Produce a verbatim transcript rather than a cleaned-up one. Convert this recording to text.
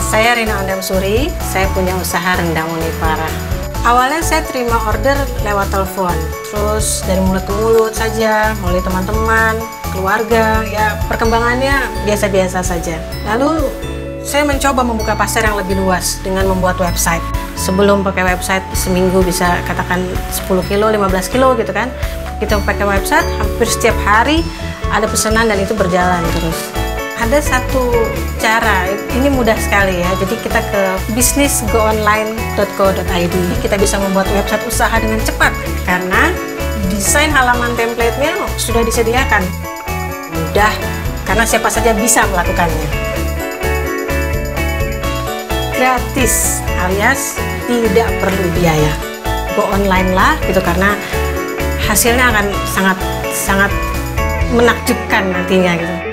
Saya Rina Ondamsuri, saya punya usaha rendang Unipara. Awalnya saya terima order lewat telepon, terus dari mulut ke mulut saja, melalui teman-teman, keluarga, ya perkembangannya biasa-biasa saja. Lalu saya mencoba membuka pasar yang lebih luas dengan membuat website. Sebelum pakai website seminggu bisa katakan sepuluh kilo, lima belas kilo gitu kan. Kita pakai website hampir setiap hari ada pesanan dan itu berjalan terus. Ada satu cara, ini mudah sekali ya, jadi kita ke bisnis go online dot co dot i d. Kita bisa membuat website usaha dengan cepat karena desain halaman template-nya sudah disediakan. Mudah, karena siapa saja bisa melakukannya. Gratis, alias tidak perlu biaya. Go online lah gitu, karena hasilnya akan sangat sangat menakjubkan nantinya gitu.